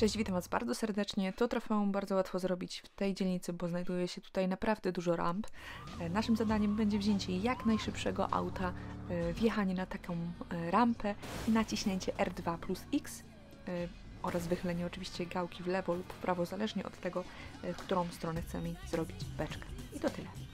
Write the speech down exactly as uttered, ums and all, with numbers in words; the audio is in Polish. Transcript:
Cześć, witam Was bardzo serdecznie. To trofeum bardzo łatwo zrobić w tej dzielnicy, bo znajduje się tutaj naprawdę dużo ramp. E, Naszym zadaniem będzie wzięcie jak najszybszego auta, e, wjechanie na taką e, rampę i naciśnięcie R dwa plus X e, oraz wychylenie oczywiście gałki w lewo lub w prawo, zależnie od tego, e, w którą stronę chcemy zrobić beczkę. I to tyle.